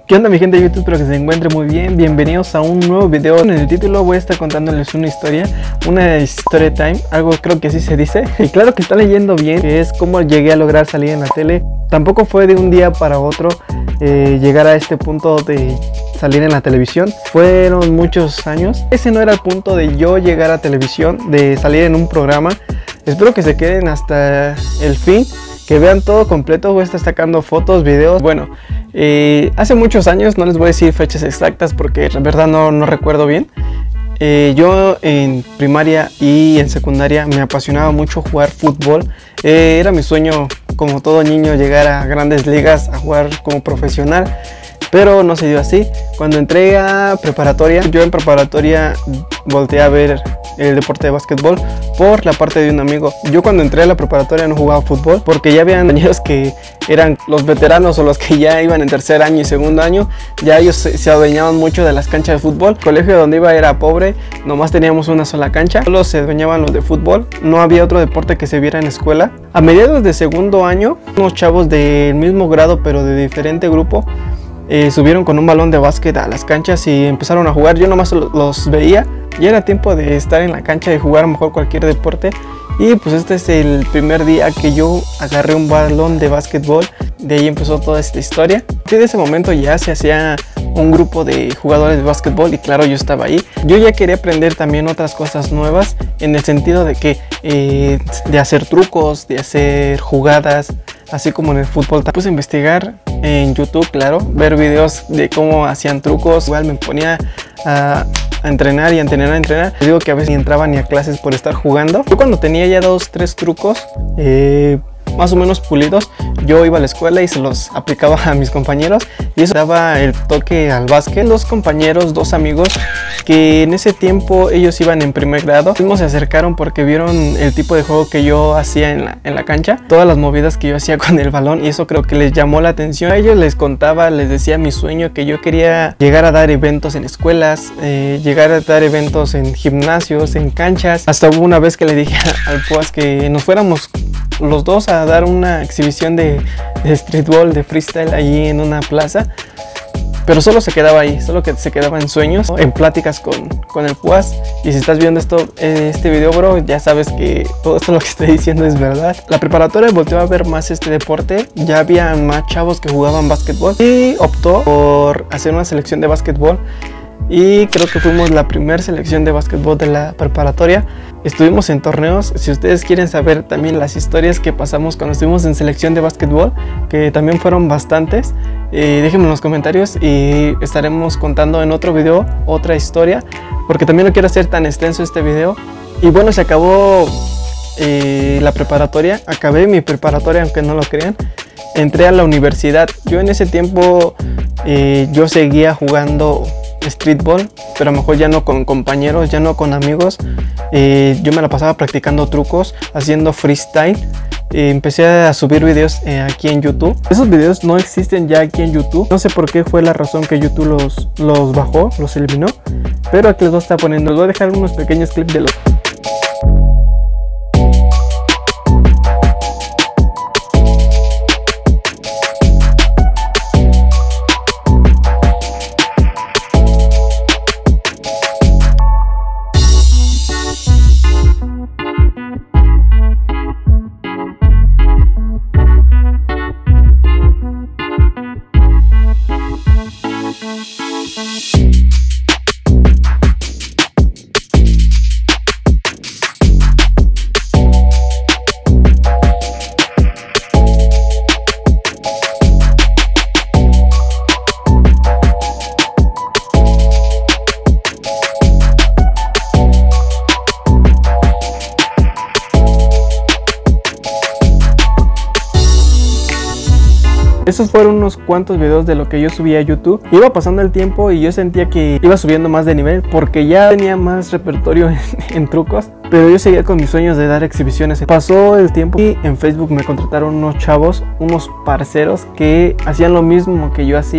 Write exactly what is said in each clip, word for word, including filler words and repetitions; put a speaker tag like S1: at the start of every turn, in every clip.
S1: ¿Qué onda mi gente de YouTube? Espero que se encuentre muy bien. Bienvenidos a un nuevo video. En el título voy a estar contándoles una historia, una story time, algo creo que así se dice. Y claro que está leyendo bien, que es cómo llegué a lograr salir en la tele. Tampoco fue de un día para otro eh, llegar a este punto de salir en la televisión. Fueron muchos años. Ese no era el punto de yo llegar a televisión, de salir en un programa. Espero que se queden hasta el fin, que vean todo completo. Voy a estar sacando fotos, videos. Bueno, eh, hace muchos años, no les voy a decir fechas exactas porque en verdad no, no recuerdo bien. Eh, yo en primaria y en secundaria me apasionaba mucho jugar fútbol. Eh, era mi sueño, como todo niño, llegar a grandes ligas, a jugar como profesional. Pero no se dio así. Cuando entré a preparatoria, yo en preparatoria volteé a ver el deporte de básquetbol por la parte de un amigo. Yo cuando entré a la preparatoria no jugaba fútbol porque ya habían compañeros que eran los veteranos o los que ya iban en tercer año y segundo año. Ya ellos se, se adueñaban mucho de las canchas de fútbol. El colegio donde iba era pobre, nomás teníamos una sola cancha. Solo se adueñaban los de fútbol, no había otro deporte que se viera en la escuela. A mediados de segundo año, unos chavos del mismo grado pero de diferente grupo Eh, subieron con un balón de básquet a las canchas y empezaron a jugar. Yo nomás los veía. Ya era tiempo de estar en la cancha y jugar a lo mejor cualquier deporte. Y pues este es el primer día que yo agarré un balón de básquetbol. De ahí empezó toda esta historia. Desde ese momento ya se hacía un grupo de jugadores de básquetbol y claro, yo estaba ahí. Yo ya quería aprender también otras cosas nuevas, en el sentido de que eh, de hacer trucos, de hacer jugadas, así como en el fútbol. Me puse a investigar en YouTube, claro, ver videos de cómo hacían trucos. Igual me ponía a, a entrenar y a entrenar, a entrenar. Les digo que a veces ni entraba ni a clases por estar jugando. Yo cuando tenía ya dos, tres trucos eh, más o menos pulidos, yo iba a la escuela y se los aplicaba a mis compañeros y eso daba el toque al básquet. Dos compañeros, dos amigos que en ese tiempo ellos iban en primer grado, mismos se acercaron porque vieron el tipo de juego que yo hacía en la, en la cancha, todas las movidas que yo hacía con el balón, y eso creo que les llamó la atención. A ellos les contaba, les decía mi sueño, que yo quería llegar a dar eventos en escuelas, eh, llegar a dar eventos en gimnasios, en canchas. Hasta hubo una vez que le dije al Puas que nos fuéramos los dos a dar una exhibición de, de streetball, de freestyle allí en una plaza, pero solo se quedaba ahí, solo que se quedaba en sueños, en pláticas con, con el Puas. Y si estás viendo esto, este video, bro, ya sabes que todo esto lo que estoy diciendo es verdad. La preparatoria volteó a ver más este deporte, ya había más chavos que jugaban básquetbol y optó por hacer una selección de básquetbol. Y creo que fuimos la primera selección de básquetbol de la preparatoria. Estuvimos en torneos. Si ustedes quieren saber también las historias que pasamos cuando estuvimos en selección de básquetbol, que también fueron bastantes, eh, déjenme en los comentarios y estaremos contando en otro video otra historia, porque también no quiero hacer tan extenso este video. Y bueno, se acabó eh, la preparatoria. Acabé mi preparatoria, aunque no lo crean. Entré a la universidad. Yo en ese tiempo eh, yo seguía jugando streetball, pero a lo mejor ya no con compañeros, ya no con amigos. Eh, yo me la pasaba practicando trucos, haciendo freestyle. Eh, empecé a subir videos eh, aquí en YouTube. Esos videos no existen ya aquí en YouTube. No sé por qué fue la razón que YouTube los, los bajó, los eliminó. Pero aquí les voy a estar poniendo, les voy a dejar unos pequeños clips de los... Esos fueron unos cuantos videos de lo que yo subía a YouTube. Iba pasando el tiempo y yo sentía que iba subiendo más de nivel porque ya tenía más repertorio en, en trucos, pero yo seguía con mis sueños de dar exhibiciones. Pasó el tiempo y en Facebook me contrataron unos chavos, unos parceros que hacían lo mismo que yo hacía.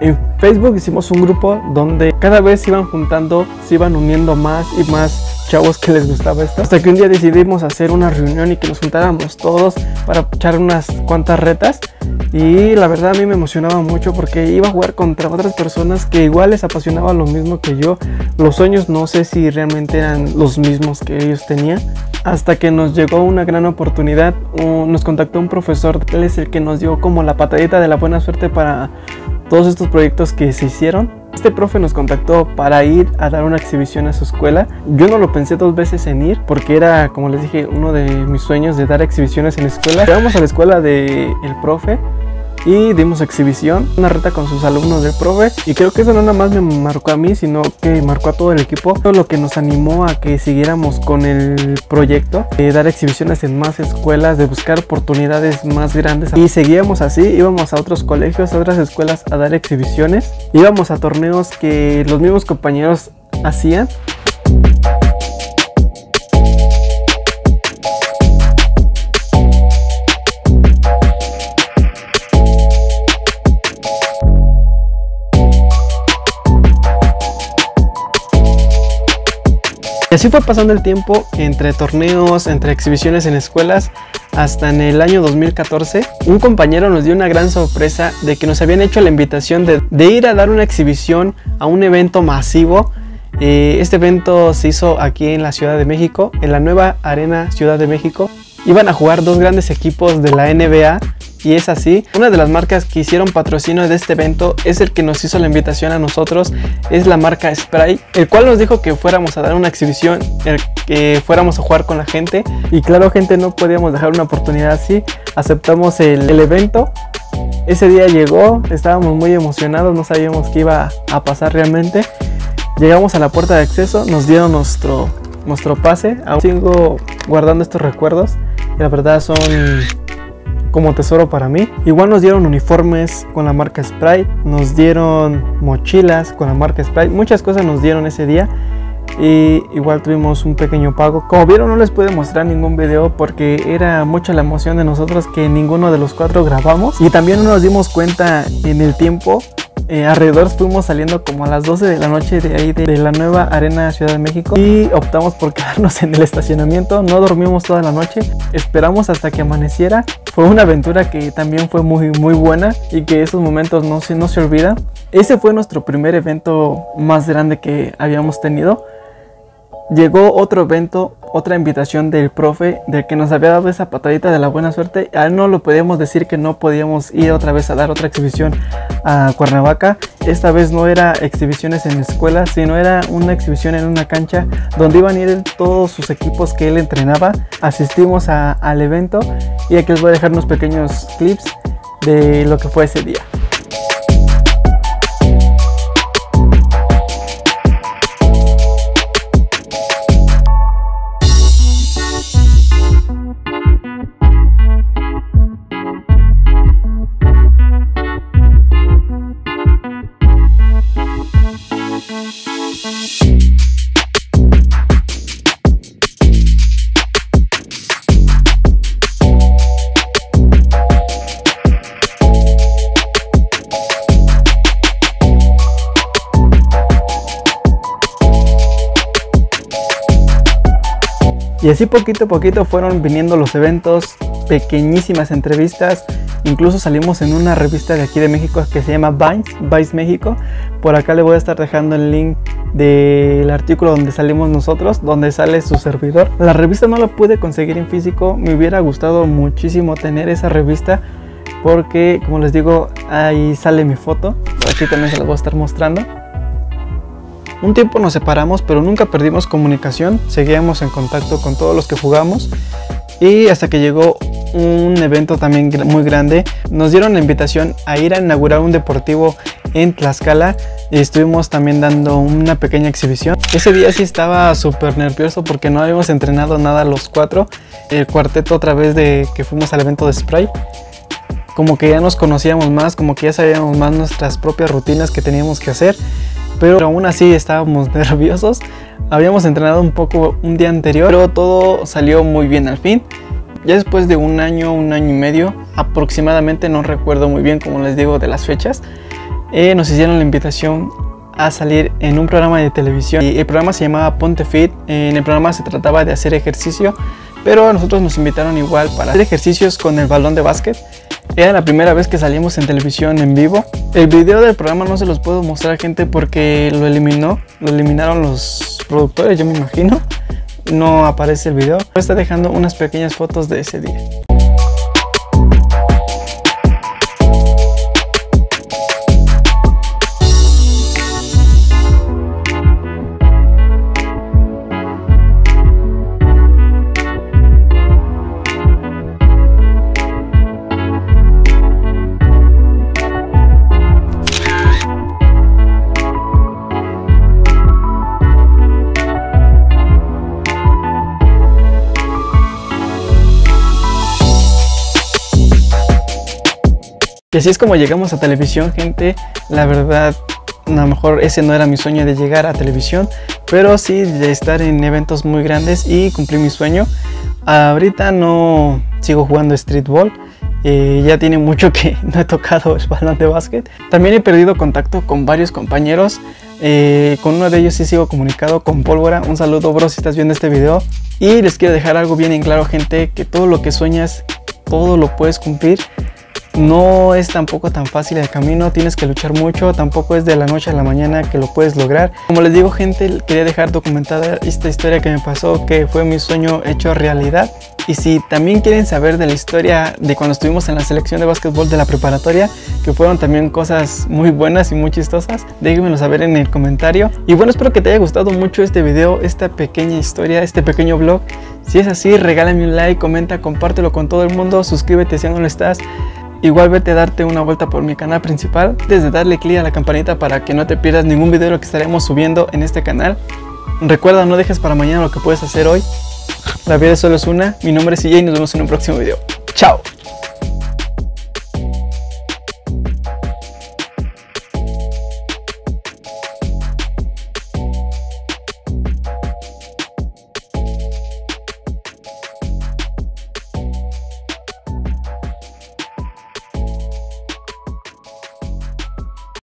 S1: En Facebook hicimos un grupo donde cada vez se iban juntando, se iban uniendo más y más chavos que les gustaba esto, hasta que un día decidimos hacer una reunión y que nos juntáramos todos para echar unas cuantas retas. Y la verdad a mí me emocionaba mucho porque iba a jugar contra otras personas que igual les apasionaba lo mismo que yo. Los sueños no sé si realmente eran los mismos que ellos tenían, hasta que nos llegó una gran oportunidad. Nos contactó un profesor, él es el que nos dio como la patadita de la buena suerte para todos estos proyectos que se hicieron. Este profe nos contactó para ir a dar una exhibición a su escuela. Yo no lo pensé dos veces en ir porque era, como les dije, uno de mis sueños de dar exhibiciones en la escuela. Llegamos a la escuela del profe y dimos exhibición, una reta con sus alumnos del profe, y creo que eso no nada más me marcó a mí, sino que marcó a todo el equipo, todo lo que nos animó a que siguiéramos con el proyecto de dar exhibiciones en más escuelas, de buscar oportunidades más grandes, y seguíamos así. Íbamos a otros colegios, a otras escuelas a dar exhibiciones, íbamos a torneos que los mismos compañeros hacían. Y así fue pasando el tiempo, entre torneos, entre exhibiciones en escuelas, hasta en el año dos mil catorce, un compañero nos dio una gran sorpresa de que nos habían hecho la invitación de, de ir a dar una exhibición a un evento masivo. Eh, este evento se hizo aquí en la Ciudad de México, en la nueva Arena Ciudad de México. Iban a jugar dos grandes equipos de la N B A. Y es así, una de las marcas que hicieron patrocinio de este evento es el que nos hizo la invitación a nosotros, es la marca Sprite, el cual nos dijo que fuéramos a dar una exhibición, el que fuéramos a jugar con la gente. Y claro, gente, no podíamos dejar una oportunidad así. Aceptamos el, el evento. Ese día llegó, estábamos muy emocionados, no sabíamos qué iba a pasar realmente. Llegamos a la puerta de acceso, nos dieron nuestro, nuestro pase. Aún sigo guardando estos recuerdos y la verdad son como tesoro para mí. Igual nos dieron uniformes con la marca Sprite, nos dieron mochilas con la marca Sprite, muchas cosas nos dieron ese día. Y igual tuvimos un pequeño pago. Como vieron, no les pude mostrar ningún video porque era mucha la emoción de nosotros que ninguno de los cuatro grabamos. Y también no nos dimos cuenta en el tiempo. Eh, alrededor fuimos saliendo como a las doce de la noche de ahí de, de la nueva Arena Ciudad de México, y optamos por quedarnos en el estacionamiento. No dormimos toda la noche, esperamos hasta que amaneciera. Fue una aventura que también fue muy muy buena y que esos momentos no se, no se olvidan. Ese fue nuestro primer evento más grande que habíamos tenido. Llegó otro evento, otra invitación del profe, del que nos había dado esa patadita de la buena suerte. A él no lo podíamos decir que no podíamos ir otra vez a dar otra exhibición a Cuernavaca. Esta vez no era exhibiciones en escuelas, sino era una exhibición en una cancha donde iban a ir todos sus equipos que él entrenaba. Asistimos a, al evento y aquí les voy a dejar unos pequeños clips de lo que fue ese día. Y así poquito a poquito fueron viniendo los eventos, pequeñísimas entrevistas. Incluso salimos en una revista de aquí de México que se llama Vice, Vice México. Por acá le voy a estar dejando el link del artículo donde salimos nosotros, donde sale su servidor. La revista no la pude conseguir en físico, me hubiera gustado muchísimo tener esa revista porque, como les digo, ahí sale mi foto. Por aquí también se las voy a estar mostrando. Un tiempo nos separamos, pero nunca perdimos comunicación, seguíamos en contacto con todos los que jugamos, y hasta que llegó un evento también muy grande. Nos dieron la invitación a ir a inaugurar un deportivo en Tlaxcala y estuvimos también dando una pequeña exhibición. Ese día sí estaba súper nervioso porque no habíamos entrenado nada los cuatro, el cuarteto, otra vez de que fuimos al evento de Sprite. Como que ya nos conocíamos más, como que ya sabíamos más nuestras propias rutinas que teníamos que hacer. Pero aún así estábamos nerviosos. Habíamos entrenado un poco un día anterior, pero todo salió muy bien al fin. Ya después de un año, un año y medio aproximadamente, no recuerdo muy bien, como les digo, de las fechas, eh, nos hicieron la invitación a salir en un programa de televisión. Y el programa se llamaba Ponte Fit. En el programa se trataba de hacer ejercicio, pero a nosotros nos invitaron igual para hacer ejercicios con el balón de básquet. Era la primera vez que salimos en televisión en vivo. El video del programa no se los puedo mostrar, gente, porque lo eliminó, lo eliminaron los productores, yo me imagino. No aparece el video. Está dejando unas pequeñas fotos de ese día. Y así es como llegamos a televisión, gente. La verdad, a lo mejor ese no era mi sueño de llegar a televisión, pero sí de estar en eventos muy grandes y cumplir mi sueño. Ahorita no sigo jugando streetball, eh, ya tiene mucho que no he tocado el balón de básquet. También he perdido contacto con varios compañeros, eh, con uno de ellos sí sigo comunicado, con Pólvora. Un saludo, bro, si estás viendo este video. Y les quiero dejar algo bien en claro, gente, que todo lo que sueñas, todo lo puedes cumplir. No es tampoco tan fácil el camino, tienes que luchar mucho, tampoco es de la noche a la mañana que lo puedes lograr. Como les digo, gente, quería dejar documentada esta historia que me pasó, que fue mi sueño hecho realidad. Y si también quieren saber de la historia de cuando estuvimos en la selección de básquetbol de la preparatoria, que fueron también cosas muy buenas y muy chistosas, déjenmelo saber en el comentario. Y bueno, espero que te haya gustado mucho este video, esta pequeña historia, este pequeño vlog. Si es así, regálame un like, comenta, compártelo con todo el mundo, suscríbete si aún no lo estás. Igual vete a darte una vuelta por mi canal principal, antes de darle clic a la campanita para que no te pierdas ningún video de lo que estaremos subiendo en este canal. Recuerda, no dejes para mañana lo que puedes hacer hoy. La vida solo es una. Mi nombre es C J y nos vemos en un próximo video. ¡Chao!